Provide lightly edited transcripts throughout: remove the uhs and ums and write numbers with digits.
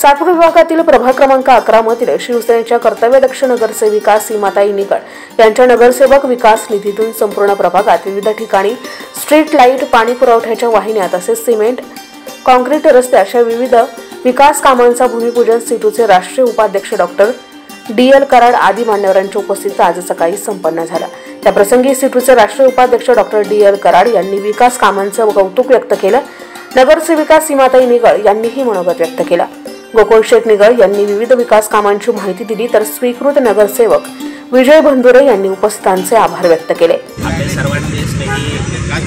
सातपूर विभागातील प्रभाग क्रमांक 11 मधील शिवसेनेच्या कर्तव्यदक्ष नगरसेविका सीमाताई निकळ यांच्या नगरसेवक विकास निधीतून संपूर्ण प्रभागात विविध ठिकाणी स्ट्रीट लाईट, पाणी पुरवठ्याच्या वाहिन्या तसेच सिमेंट, कॉन्क्रीट रस्ते अशा विविध विकास कामांचा भूमिपूजन सिटूचे राष्ट्रीय उपाध्यक्ष डॉक्टर DL कराड आदी मान्यवरांच्या उपस्थितीत आज सकाळी संपन्न झाला। त्या प्रसंगी सिटूचे राष्ट्रीय उपाध्यक्ष डॉक्टर DL कराड यांनी विकास कामांचं कौतुक व्यक्त केलं। नगरसेविका सीमाताई निकळ यांनीही मनोगत व्यक्त केलं। गोकुळ शेठ निगळ यांनी विविध विकास कामांची माहिती दिली तर स्वीकृत नगरसेवक विजय भंदुरे यांनी उपस्थितांचे आभार व्यक्त केले। आपले सर्वांचे स्नेही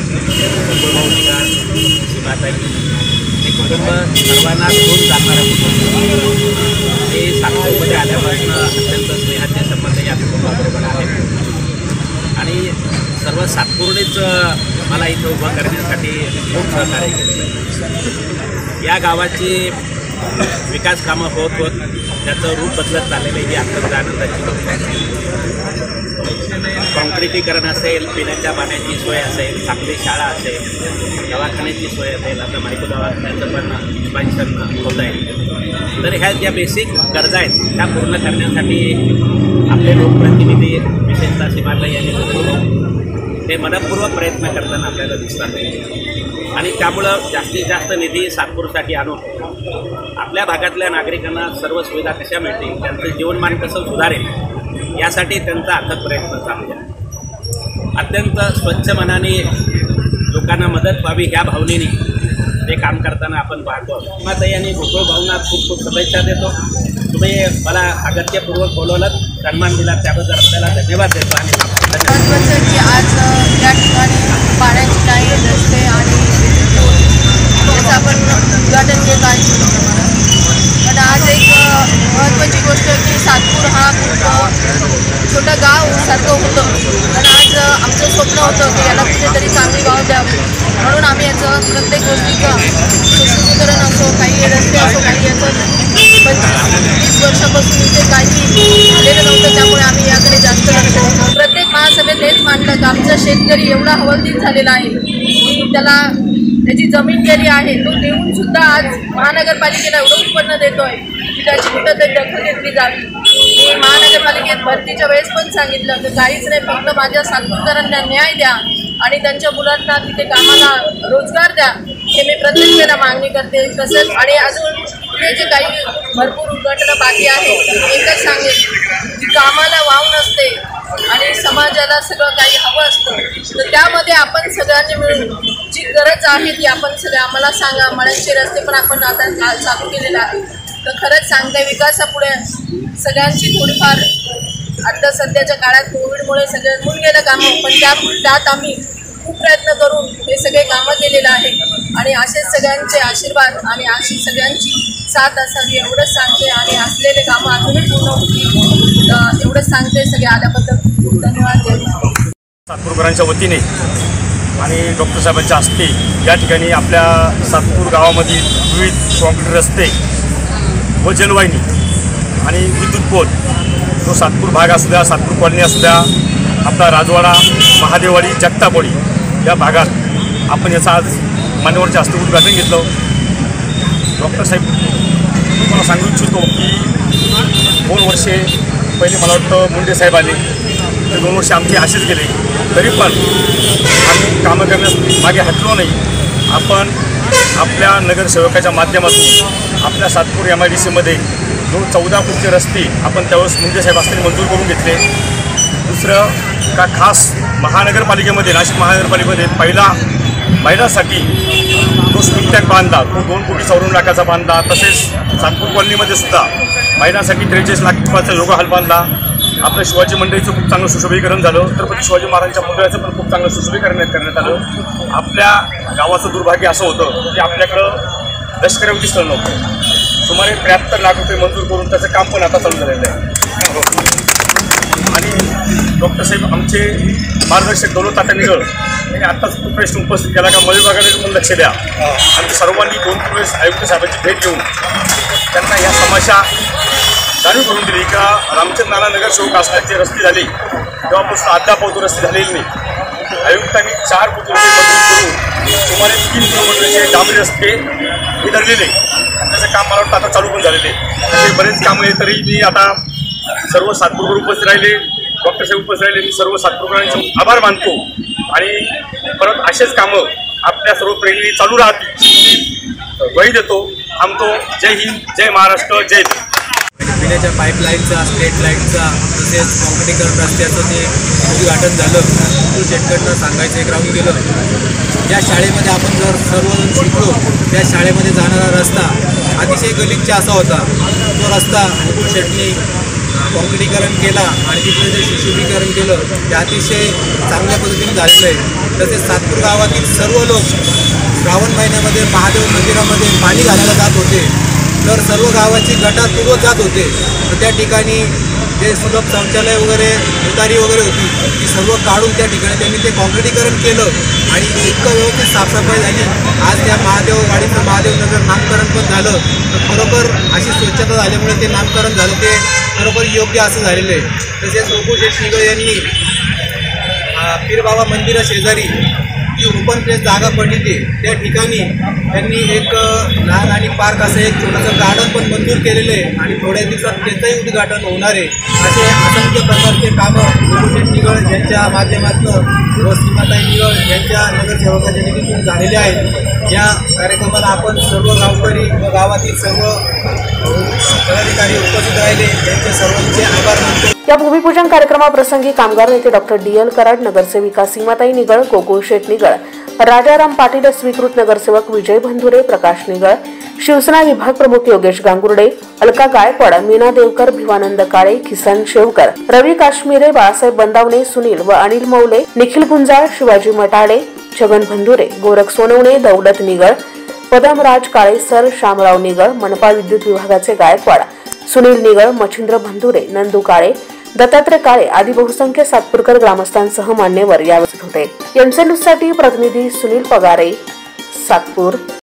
सीमाताई हे कुटुंब सर्वांना घेऊन जाणारं कुटुंब हे सातपूरमध्ये आल्यापासून अत्यंत स्नेहाचे संबंध या कुटुंबाबरोबर आहेत आणि सर्व सातपूरनेच मला इथं उभं करण्यासाठी खूप सहकार्य केलं। या गावाची विकास कामं होत त्याचं रूप बदलत चाललेलं ही अत्यंत आनंदाची गोष्ट आहे। कॉन्क्रिटीकरण असेल, पिण्याच्या पाण्याची सोय असेल, चांगली शाळा असेल, दवाखान्याची सोय असेल, आता मायको दवाखान्याचं पण एक्सपान्शन होत आहे। तर ह्या ज्या बेसिक गरजा आहेत त्या पूर्ण करण्यासाठी आपले लोकप्रतिनिधी विशेषतः सीमाताई यांनी ते मनपूर्वक प्रयत्न करताना आपल्याला दिसतात आणि त्यामुळं जास्तीत जास्त निधी सातपूरसाठी आणून आपल्या भागातल्या नागरिकांना सर्व सुविधा कशा मिळतील, त्यांचं जीवनमान कसं सुधारेल यासाठी त्यांचा अथक प्रयत्न चालू आहे। अत्यंत स्वच्छ मनाने लोकांना मदत व्हावी ह्या भावनेने ते काम करताना आपण पाहतो। सीमाताई आणि गोकुळ भावना खूप खूप शुभेच्छा देतो। तुम्ही मला अगत्यपूर्वक बोलवलं, सन्मान दिला त्याबद्दल आपल्याला धन्यवाद देतो आणि महत्त्वाचं की आज या ठिकाणी पाण्याची लाईन, रस्ते आणि त्याचं आपण उद्घाटन केलं आहे। पण आज एक महत्त्वाची गोष्ट की सातपूर हा खूप छोटं गाव सारखं होतं आणि आज आमचं स्वप्न होतं की याला कुठेतरी चांगली गाव द्यावी, म्हणून आम्ही याचं प्रत्येक गोष्टीचं सुशोभीकरण असो, काही रस्ते असो, काही याचं 25-30 वर्षापासून इथे काही झालेलं नव्हतं, त्यामुळे आम्ही याकडे जास्त लक्ष देतो। प्रत्येक महासभेत हेच मांडलं की आमचा शेतकरी एवढा हवालदिल झालेला आहे की त्याची जमीन गेली आहे, तो देऊन सुद्धा आज महानगरपालिकेला एवढं उत्पन्न देतोय की त्याची कुठंतरी दखल घेतली जावी। मी महानगरपालिकेत भरतीच्या वेळेस पण सांगितलं की काहीच नाही, फक्त माझ्या सातपूरकरांना न्याय द्या आणि त्यांच्या मुलांना तिथे कामाला रोजगार द्या, हे मी प्रत्येक वेळेला मागणी करते। तसंच आणि अजून पुढे जे काही भरपूर उद्घाटनं बाकी आहे, एकच सांगेल की कामाला वाव नसते आणि समाजाला सगळं काही हवं असतं, तर त्यामध्ये आपण सगळ्यांनी मिळून जी गरज आहे ती आपण सगळे आम्हाला सांगा। मळ्यांचे रस्ते पण आपण आता चालू केलेलं आहे, तर खरंच सांगते विकासापुढे सगळ्यांची थोडीफार आता सध्याच्या काळात कोविडमुळे सगळं होऊन गेलं कामं, पण त्यात आम्ही खूप प्रयत्न करून हे सगळे कामं केलेलं आहे आणि असेच सगळ्यांचे आशीर्वाद आणि अशी सगळ्यांची साथ असावी एवढंच सांगते आणि असलेले कामं अजूनही पूर्ण होतील एवढंच सांगते। सगळे आल्याबद्दल खूप धन्यवाद। सातपूरकरांच्या वतीने आणि डॉक्टर साहेबांच्या हस्ते या ठिकाणी आपल्या सातपूर गावामधील विविध कॉन्क्रीट रस्ते व जलवाहिनी आणि विद्युत पोल, तो सातपूर भाग असू द्या, सातपूर कॉलनी असू द्या, आपला राजवाडा, महादेववाडी, जगतापवाडी या भागात आपण याचं आज मान्यवरच्या हस्ते उद्घाटन घेतलं। डॉक्टर साहेब मला सांगू इच्छितो की 2 वर्षे पहिले मला वाटतं मुंडे साहेब आले, ते 2 वर्षे आमचे असेच गेले, तरी पण आम्ही कामं करण्यास मागे हटलो नाही। आपण आपल्या नगरसेवकाच्या माध्यमातून आपल्या सातपूर MIDCमध्ये 14 कोटीचे रस्ते आपण त्यावेळेस मुंडे साहेब असताना मंजूर करून घेतले। दुसरं का खास महानगरपालिकेमध्ये, नाशिक महानगरपालिकेमध्ये पहिला महिलांसाठी जो स्टील टँक बांधला, तो 2 कोटी 54 लाखाचा बांधला। तसेच सातपूर कॉलनीमध्ये सुद्धा महिलांसाठी 43 लाख रुपयाचा योगा हॉल बांधला। आपल्या शिवाजी मंडळीचं खूप चांगलं सुशोभीकरण झालं, छत्रपती शिवाजी महाराजांच्या पुतळ्याचं पण खूप चांगलं सुशोभीकरण करण्यात आलं। आपल्या गावाचं दुर्भाग्य असं होतं की आपल्याकडं लष्करी स्थळ नव्हतं। सुमारे 73 लाख रुपये मंजूर करून त्याचं काम पण आता चालू झालेलं आहे आणि डॉक्टर साहेब आमचे मार्गदर्शक दौलत तात्या निगळ यांनी आत्ताच खूप प्रश्न उपस्थित केला का मळे भागाकडे पण लक्ष द्या। आणि सर्वांनी 2-3 वेळेस आयुक्त साहेबांची भेट घेऊन त्यांना या समस्या जाणीव करून दिली का रामचंद्र नाना नगरसेवक असल्याचे रस्ते झाले तेव्हापासून अद्याप रस्ते झालेले नाही। आयुक्तांनी 4 कोटी रुपये मंजूर करून सुमारे 3 किलोमीटरचे डांबरी रस्ते हे ठरलेले आणि त्याचं काम मला वाटतं आता चालू पण झालेले. असे बरेच कामं आहे. तरी मी आता सर्व सातपूरकर उपस्थित राहिले, डॉक्टर साहेब उपस्थित राहिले, मी सर्व सातपूरकरांचे आभार मानतो आणि परत असेच कामं आपल्या सर्व प्रेरणेने चालू राहतील. वही देतो, थांबतो. जय हिंद, जय महाराष्ट्र, जय हिंद. पिण्याच्या पाईपलाईनचा, स्ट्रीट लाईटचा, तसेच काँक्रिटीकरण रस्त्याचं ते उद्घाटन झालं. तो शेतकऱ्यांना सांगायचं एक राहून गेलं. ज्या शाळेमध्ये आपण जर सर्वजण शिकलो त्या शाळेमध्ये जाणारा रस्ता अतिशय गलिच्छ असा होता. तो रस्ता मुकुल शेटनी काँक्रिटीकरण केला आणि तिथलं जे सुशोभीकरण केलं ते अतिशय चांगल्या पद्धतीने झालेलं आहे. तसेच सातपूर गावातील सर्व लोक श्रावण महिन्यामध्ये महादेव मंदिरामध्ये पाणी घालायला जात होते. तर सर्व गावाची गटार तुडवत जात होते. तर त्या ठिकाणी जे सुलभ शौचालय वगैरे उतारी वगैरे होती ती सर्व काढून त्या ठिकाणी त्यांनी ते काँक्रिटीकरण केलं आणि इतकं व्यवस्थित साफसफाई झाली. आज त्या महादेववाडीचं महादेवनगर नामकरण पण झालं. तर खरोखर अशी स्वच्छता झाल्यामुळे ते नामकरण झालं ते खरोखर योग्य असं झालेलं आहे. तसेच मुकुल शेट निगळ यांनी पीरबाबा मंदिरा शेजारी जी ओपन प्लेस जागा पडली त्या ठिकाणी त्यांनी एक लहान आणि पार्क असं एक छोटंसं गार्डन पण मंजूर केलेलं आहे आणि थोड्या दिवसात त्याचंही उद्घाटन होणार आहे. असे असंख्य प्रकारचे कामं मुकुल शेट निगळ यांच्या माध्यमातून व सीमाताई निगळ यांच्या नगरसेवकाच्या निधीतून झालेले आहेत. या कार्यक्रमाला आपण सर्व गावकरी व गावातील सर्व पदाधिकारी उपस्थित राहिले त्यांचे सर्वांचे आभार मानतो. या भूमिपूजन कार्यक्रमाप्रसंगी कामगार नेते डॉक्टर डी.एल. कराड, नगरसेविका सीमाताई निगळ, गोकुळ शेट निगळ, राजाराम पाटील, स्वीकृत नगरसेवक विजय भंधुरे, प्रकाश निगळ, शिवसेना विभाग प्रमुख योगेश गांगुर्डे, अलका गायकवाड, मीना देवकर, भिवानंद काळे, किसन शेवकर, रवी काश्मीरे, बाळासाहेब बंदावणे, सुनील व अनिल मौले, निखिल गुंजाळ, शिवाजी मटाडे, छगन भंधुरे, गोरख सोनवणे, दौलत निगळ, पदमराज काळेसर, शामराव निगळ, मनपा विद्युत विभागाचे गायकवाड, सुनील निगळ, मच्छिंद्र भंधुरे, नंदू काळे, दत्तात्रय काळे आदी बहुसंख्य सातपूरकर ग्रामस्थांसह मान्यवर यावेळी होते. एमसी न्यूजसाठी प्रतिनिधी सुनील पगारे, सातपूर.